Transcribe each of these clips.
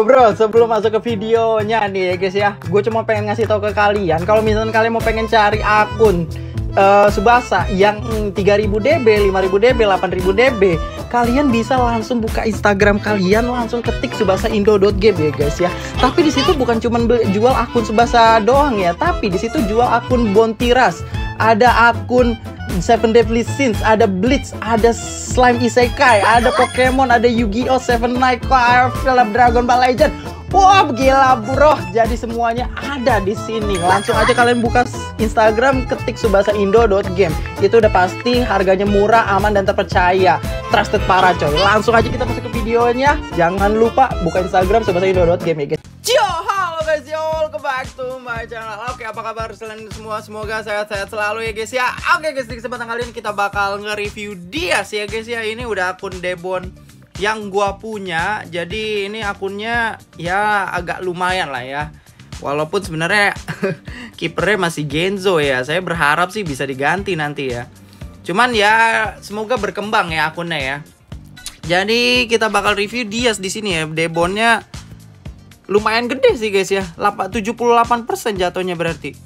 Bro, sebelum masuk ke videonya nih ya guys ya, gue cuma pengen ngasih tahu ke kalian kalau misalnya kalian mau pengen cari akun Tsubasa yang 3000 DB, 5000 DB, 8000 DB, kalian bisa langsung buka Instagram kalian, langsung ketik tsubasaindo.game ya guys ya. Tapi di situ bukan cuma jual akun Tsubasa doang ya, tapi di situ jual akun Bontiras, ada akun Seven Deadly Sins, ada Bleach, ada Slime Isekai, ada Pokemon, ada Yu-Gi-Oh, Seven Night, film Dragon Ball Legend. Wah, gila bro. Jadi semuanya ada di sini. Langsung aja kalian buka Instagram, ketik tsubasaindo.game. Itu udah pasti harganya murah, aman dan terpercaya. Trusted parah coy. Langsung aja kita masuk ke videonya. Jangan lupa buka Instagram tsubasaindo.game ya guys. Yo, halo guys, yo, welcome back to my channel. Oke, apa kabar kalian semua? Semoga sehat-sehat selalu ya guys ya. Oke guys, di kesempatan kali ini kita bakal nge-review dia sih ya guys ya. Ini udah akun Debon yang gua punya. Jadi ini akunnya ya agak lumayan lah ya. Walaupun sebenarnya kipernya masih Genzo ya. Saya berharap sih bisa diganti nanti ya. Cuman ya semoga berkembang ya akunnya ya. Jadi kita bakal review dia di sini ya. Debonnya lumayan gede sih guys ya. 78% jatuhnya berarti.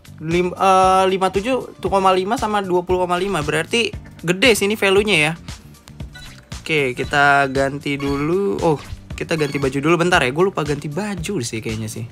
57,5 sama 20,5 berarti gede sini value-nya ya. Oke, kita ganti dulu. Oh, kita ganti baju dulu bentar ya. Gue lupa ganti baju sih kayaknya sih.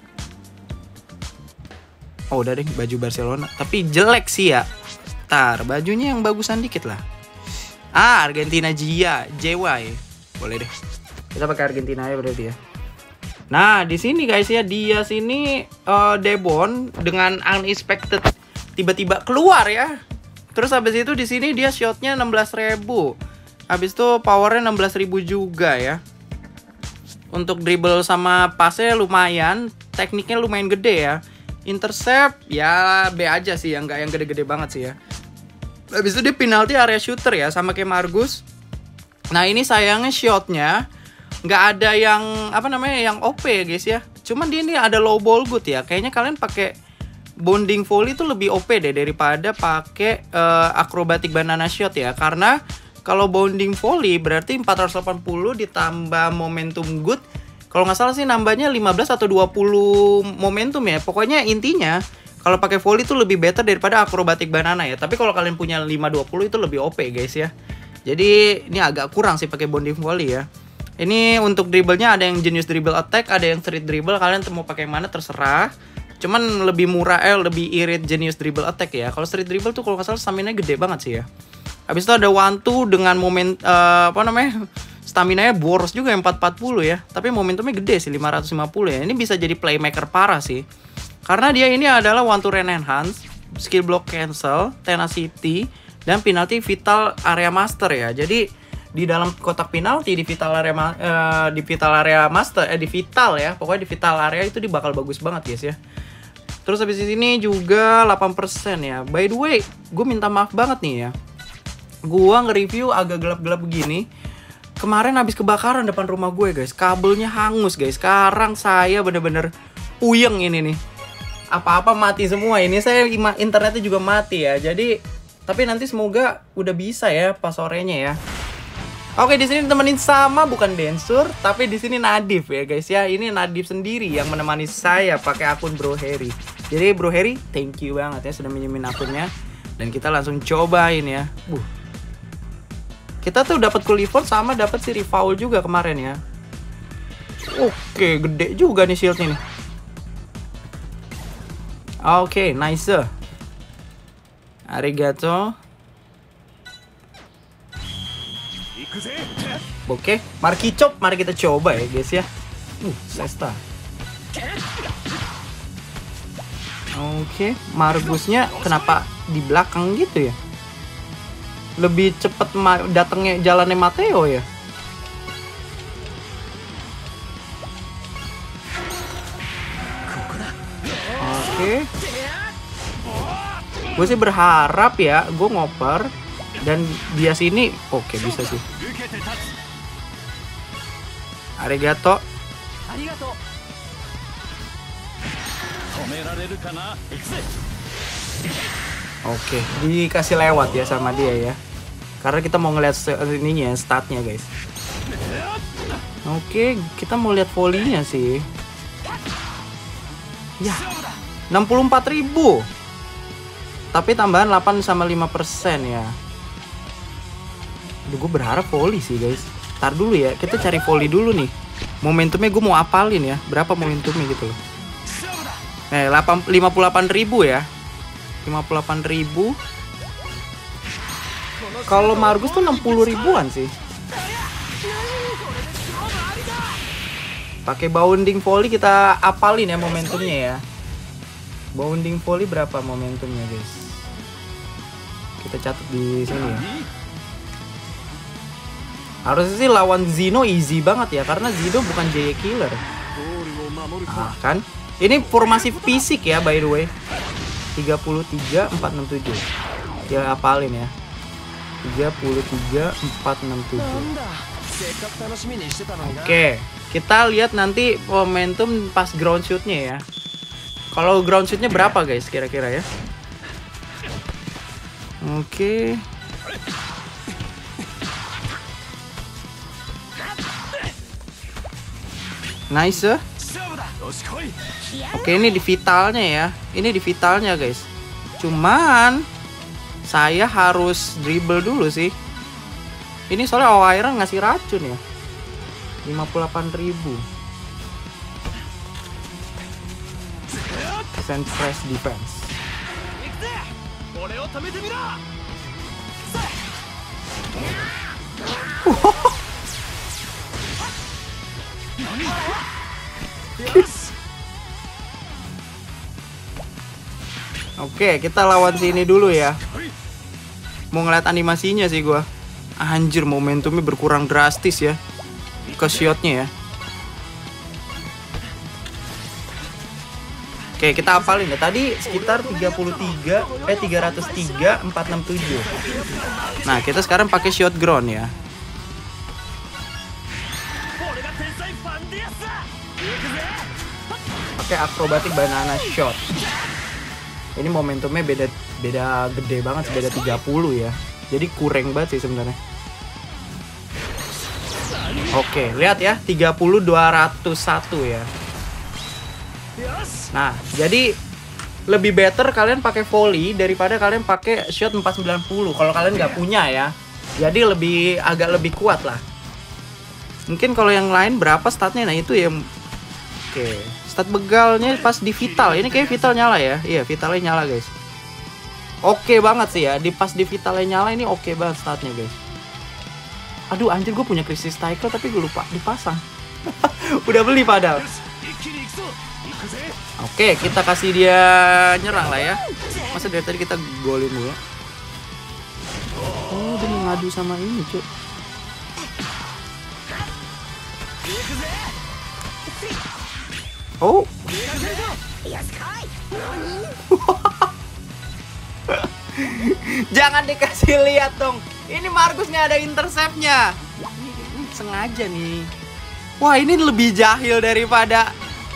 Oh, udah deh baju Barcelona. Tapi jelek sih ya. Ntar, bajunya yang bagusan dikit lah. Ah, Argentina JY. Boleh deh. Kita pakai Argentina ya berarti ya. Nah, di sini guys ya, dia sini Debon dengan unexpected tiba-tiba keluar ya. Terus habis itu di sini dia shotnya 16.000. Habis itu powernya 16.000 juga ya. Untuk dribble sama pasnya lumayan. Tekniknya lumayan gede ya. Intercept ya B aja sih, yang nggak yang gede-gede banget sih ya. Habis itu dia penalti area shooter ya, sama kayak Margus. Nah ini sayangnya shotnya nggak ada yang apa namanya yang OP ya guys ya. Cuman dia ini ada low ball good ya. Kayaknya kalian pakai bonding volley itu lebih OP deh daripada pakai acrobatic banana shot ya. Karena kalau bonding volley berarti 480 ditambah momentum good. Kalau nggak salah sih nambahnya 15 atau 20 momentum ya. Pokoknya intinya kalau pakai volley itu lebih better daripada acrobatic banana ya. Tapi kalau kalian punya 520 itu lebih OP guys ya. Jadi ini agak kurang sih pakai bonding volley ya. Ini untuk dribblenya ada yang genius dribble attack, ada yang street dribble. Kalian mau pakai yang mana terserah. Cuman lebih murah lebih irit genius dribble attack ya. Kalau street dribble tuh kalau nggak salah stamina gede banget sih ya. Habis itu ada one two dengan momen apa namanya? Stamina-nya boros juga yang 440 ya. Tapi momentumnya gede sih 550 ya. Ini bisa jadi playmaker parah sih. Karena dia ini adalah one to rain enhance, skill block cancel, tenacity, dan penalty vital area master ya. Jadi di dalam kotak penalti di vital area master di vital ya. Pokoknya di vital area itu dia bakal bagus banget guys ya. Terus habis ini juga 8% ya. By the way, gue minta maaf banget nih ya. Gua nge-review agak gelap-gelap begini. Kemarin habis kebakaran depan rumah gue guys. Kabelnya hangus guys. Sekarang saya bener-bener puyeng ini nih. Apa-apa mati semua. Ini saya internetnya juga mati ya. Jadi tapi nanti semoga udah bisa ya pas sorenya ya. Oke, di sini temenin sama bukan Densur, tapi di sini Nadif ya guys ya. Ini Nadif sendiri yang menemani saya pakai akun Bro Harry. Jadi Bro Harry, thank you banget ya sudah minjemin akunnya. Dan kita langsung cobain ya. Kita tuh dapat Kulifon sama dapat si Rifaul juga kemarin ya. Oke, gede juga nih shieldnya nih. Oke, nice. Arigato. Oke, mari kita coba ya guys ya. Sesta. Oke, Margusnya kenapa di belakang gitu ya? Lebih cepet datangnya jalannya Mateo ya. Oke. Gue sih berharap ya, gue ngoper dan dia sini oke bisa sih. Arigato. Oke, dikasih lewat ya sama dia ya. Karena kita mau ngeliat ininya, statnya guys. Oke, kita mau lihat volley-nya sih. Ya, 64.000. Tapi tambahan 8 sama 5% ya. Aduh, gue berharap volley sih guys. Ntar dulu ya, kita cari volley dulu nih. Momentumnya gue mau apalin ya. Berapa momentumnya gitu loh. 58.000 ya. 58.000. Kalau Margus tuh 60 ribuan sih. Pakai bounding volley kita apalin ya momentumnya ya. Bounding volley berapa momentumnya guys? Kita catat di sini ya. Harusnya sih lawan Zeno easy banget ya, karena Zeno bukan JY killer. Nah, kan? Ini formasi fisik ya by the way. 33 467. Ya apalin ya. 33 467. Oke, kita lihat nanti momentum pas ground shoot-nya ya. Kalau ground shoot-nya berapa guys kira-kira ya? Oke. Nice ya. Oke, ini di vitalnya ya. Ini di vitalnya guys. Cuman saya harus dribble dulu sih. Ini soalnya Owaira ngasih racun ya. 58.000. Send press defense. Oke, kita lawan sini dulu ya. Mau ngeliat animasinya sih gua. Anjir, momentumnya berkurang drastis ya. Ke shotnya ya. Oke, kita hafalin ya. Tadi sekitar 303 467. Nah, kita sekarang pakai shot ground ya. Pakai acrobatic banana shot. Ini momentumnya beda gede banget, beda 30 ya. Jadi kurang banget sih sebenarnya. Oke, lihat ya, 30-201 ya. Nah, jadi lebih better kalian pakai volley daripada kalian pakai shot 490 kalau kalian nggak punya ya. Jadi agak lebih kuat lah. Mungkin kalau yang lain berapa statnya, nah itu ya. Oke, stat begalnya pas di vital. Ini kayak vital nyala ya. Iya, vitalnya nyala guys. Oke banget sih ya, pas di vitalnya nyala ini oke banget statnya guys. Aduh anjir, gue punya krisis cycle tapi gue lupa dipasang. Udah beli padahal. Oke, kita kasih dia nyerang lah ya. Masa dari tadi kita golin dulu. Oh, dia mau ngadu sama ini cuy. Oh. Jangan dikasih lihat dong. Ini Margus nggak ada interceptnya. Ini sengaja nih. Wah, ini lebih jahil daripada.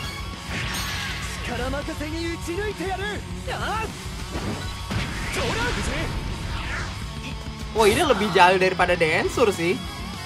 Wah, ini lebih jahil daripada Densur sih.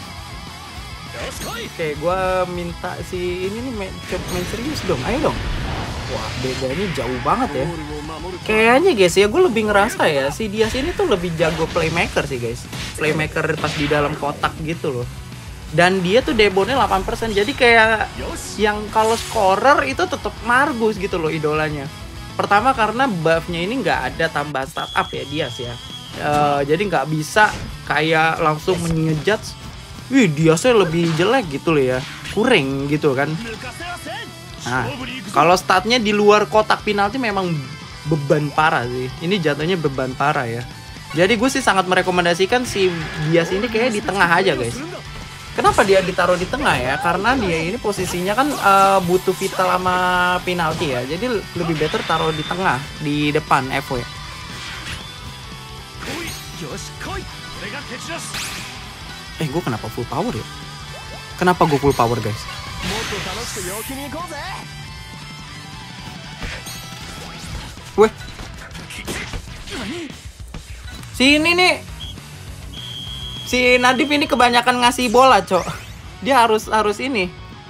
Oke, gue minta si ini nih main serius dong. Ayo dong. Wah, bedanya jauh banget ya. Kayaknya guys ya, gue lebih ngerasa ya si Dias ini tuh lebih jago playmaker sih guys. Playmaker pas di dalam kotak gitu loh. Dan dia tuh debonnya 8%. Jadi kayak yang kalau scorer itu tetap Margus gitu loh idolanya. Pertama karena buffnya ini nggak ada tambahan startup ya Dias ya. Jadi nggak bisa kayak langsung ngejudge. Wih, Diasnya lebih jelek gitu loh ya. Kurang gitu kan. Nah, kalau statnya di luar kotak penalti memang beban parah sih. Ini jatuhnya beban parah ya. Jadi gue sih sangat merekomendasikan si Dias ini kayaknya di tengah aja guys. Kenapa dia ditaruh di tengah ya? Karena dia ini posisinya kan butuh vital sama penalti ya. Jadi lebih better taruh di tengah, di depan FW. Gue kenapa full power ya? Kenapa gue full power guys? Weh, sini nih, si Nadif ini kebanyakan ngasih bola cok. Dia harus ini.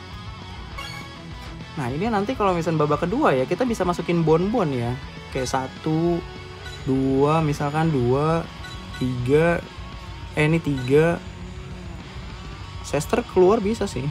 Nah ini nanti kalau misalnya babak kedua ya, kita bisa masukin bon-bon ya. Kayak 1, 2, misalkan 2, 3. Ini 3. Sester keluar bisa sih.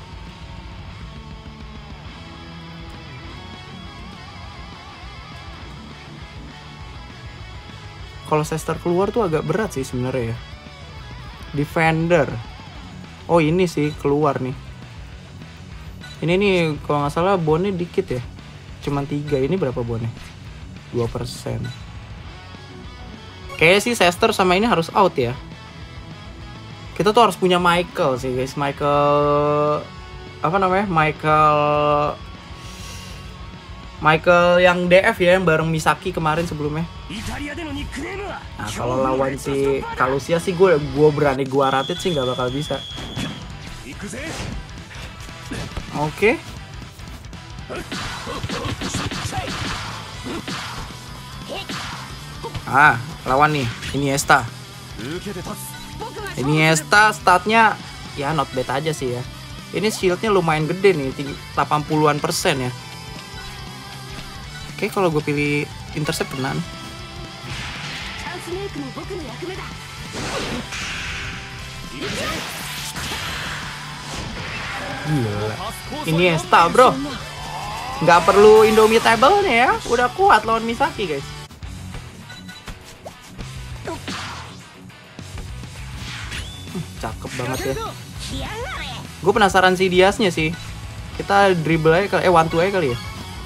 Kalau Sester keluar tuh agak berat sih sebenarnya ya. Defender. Oh ini sih keluar nih. Ini nih kalau nggak salah bonnya dikit ya. Cuman 3. Ini berapa bonnya? 2%. Kayaknya sih Sester sama ini harus out ya. Kita tuh harus punya Michael sih guys. Michael apa namanya? Michael yang DF ya, yang bareng Misaki kemarin sebelumnya. Nah kalau lawan si Kalusia sih gue berani ratit sih nggak bakal bisa. Oke. Lawan nih Iniesta. Iniesta statnya ya not bad aja sih ya. Ini shieldnya lumayan gede nih, 80-an% ya. Oke, kalau gue pilih intercept kena nih. Gila. Iniesta bro. Nggak perlu Indomitable-nya ya. Udah kuat lawan Misaki guys. Cakep banget ya. Gue penasaran si Diasnya sih. Kita dribble aja kali. 1-2 aja kali ya.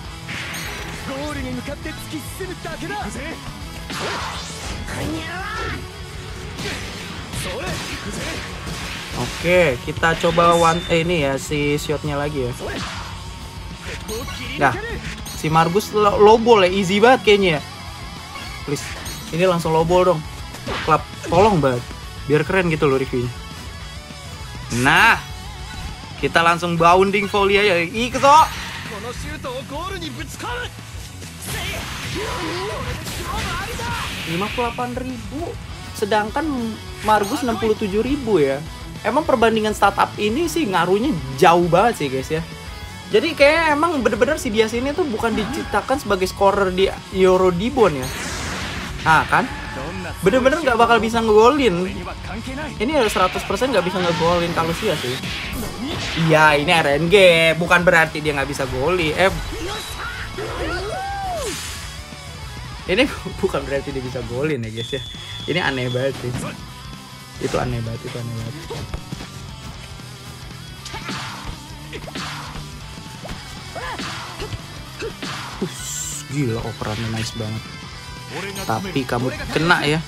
Oke, kita coba ini ya si shotnya lagi ya. Nah, si Margus low ball ya, easy banget kayaknya ya. Please, ini langsung low ball dong. Klub, tolong banget, biar keren gitu loh reviewnya. Nah, kita langsung bounding volley aja. Ikuto. 58.000, sedangkan Margus 67.000 ya. Emang perbandingan startup ini sih ngaruhnya jauh banget sih guys ya. Jadi kayak emang bener-bener si Dias ini tuh bukan diciptakan sebagai scorer di Euro Dibon ya. Nah kan, bener-bener nggak bakal bisa ngegolin. Ini 100% nggak bisa ngegolin Kalusia sih. Iya ini RNG, bukan berarti dia nggak bisa golin. Ini bukan berarti dia bisa golin ya guys ya. Ini aneh banget sih. Itu aneh banget. Gila operannya nice banget. Tapi kamu kena ya.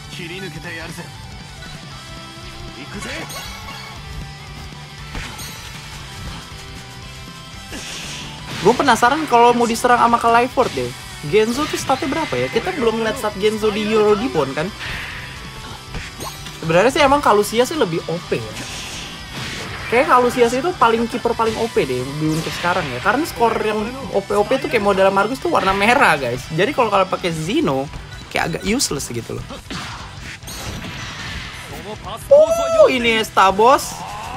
Gue penasaran kalau mau diserang sama Clifford deh. Genzo tuh statnya berapa ya? Kita belum ngeliat stat Genzo di Euro Dibon kan? Sebenarnya sih emang Kalusia sih lebih OP ya. Kayak Kalusia sih itu kiper paling OP deh untuk sekarang ya. Karena skor yang OP tuh kayak model Margus tuh warna merah guys. Jadi kalau pakai Zeno kayak agak useless gitu loh. Iniesta bos.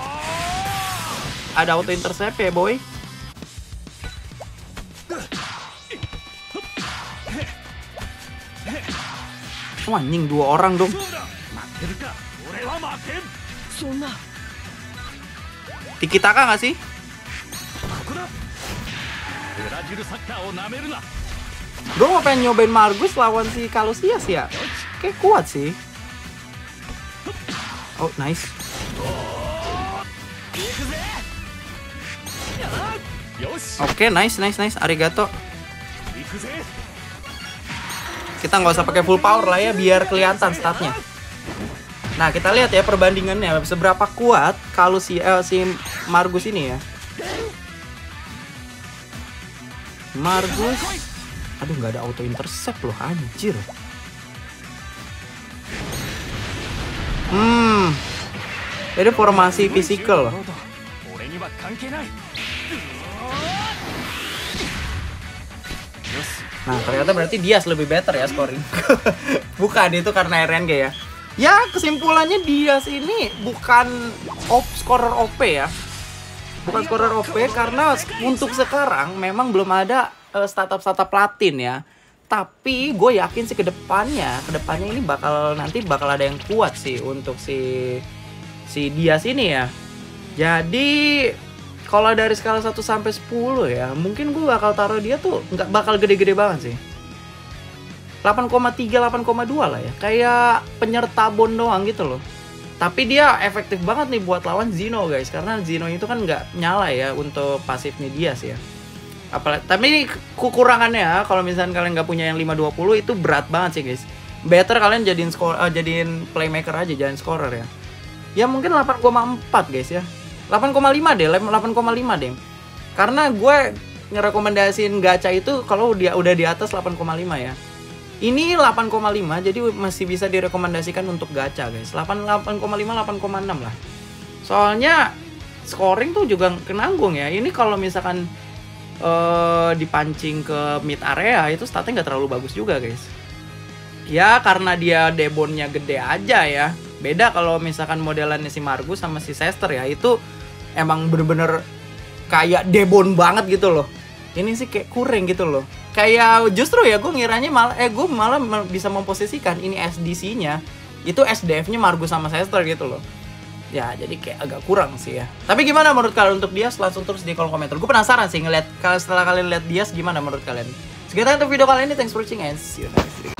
Ada auto intercept ya boy. Wah anjing 2 orang dong. Tiki taka gak sih? Gue mau pengen nyobain Margus lawan si Kalusia sih ya. Kayak kuat sih. Oh nice. Oke nice. Arigato. Kita nggak usah pakai full power lah ya biar kelihatan statnya. Nah kita lihat ya perbandingannya seberapa kuat kalau si Margus ini ya. Margus, aduh nggak ada auto intercept loh anjir. Ini formasi fisikal loh. Nah ternyata berarti Dias lebih better ya scoring. Bukan itu karena RNG ya. Ya kesimpulannya Dias ini bukan scorer OP ya. Bukan scorer OP karena untuk sekarang memang belum ada startup platin ya. Tapi gue yakin sih kedepannya ini nanti bakal ada yang kuat sih untuk si Dias ini ya. Jadi kalau dari skala 1 sampai 10 ya, mungkin gue bakal taruh dia tuh nggak bakal gede-gede banget sih. 8,3, 8,2 lah ya. Kayak penyerta bon doang gitu loh. Tapi dia efektif banget nih buat lawan Zeno guys. Karena Zeno itu kan nggak nyala ya untuk pasifnya Dias ya. Tapi ini kekurangannya kalau misalnya kalian nggak punya yang 520 itu berat banget sih guys. Better kalian jadiin playmaker aja, jangan scorer ya. Ya mungkin 8,4 guys ya. 8,5 deh, 8,5 deh. Karena gue ngerekomendasiin gacha itu kalau dia udah di atas 8,5 ya. Ini 8,5 jadi masih bisa direkomendasikan untuk gacha guys. 8,5, 8,6 lah. Soalnya scoring tuh juga kenanggung ya. Ini kalau misalkan dipancing ke mid area itu statnya nggak terlalu bagus juga guys. Ya karena dia debonnya gede aja ya. Beda kalau misalkan modelannya si Margus sama si Sester ya, itu emang bener-bener kayak debon banget gitu loh. Ini sih kayak kurang gitu loh. Kayak justru ya gue ngiranya gue malah bisa memposisikan ini SDC-nya itu SDF-nya Margus sama Sester gitu loh. Ya jadi kayak agak kurang sih ya. Tapi gimana menurut kalian untuk Dias? Langsung terus di kolom komentar. Gue penasaran sih setelah kalian lihat Dias gimana menurut kalian. Sekian untuk video kali ini. Thanks for watching and see you next video.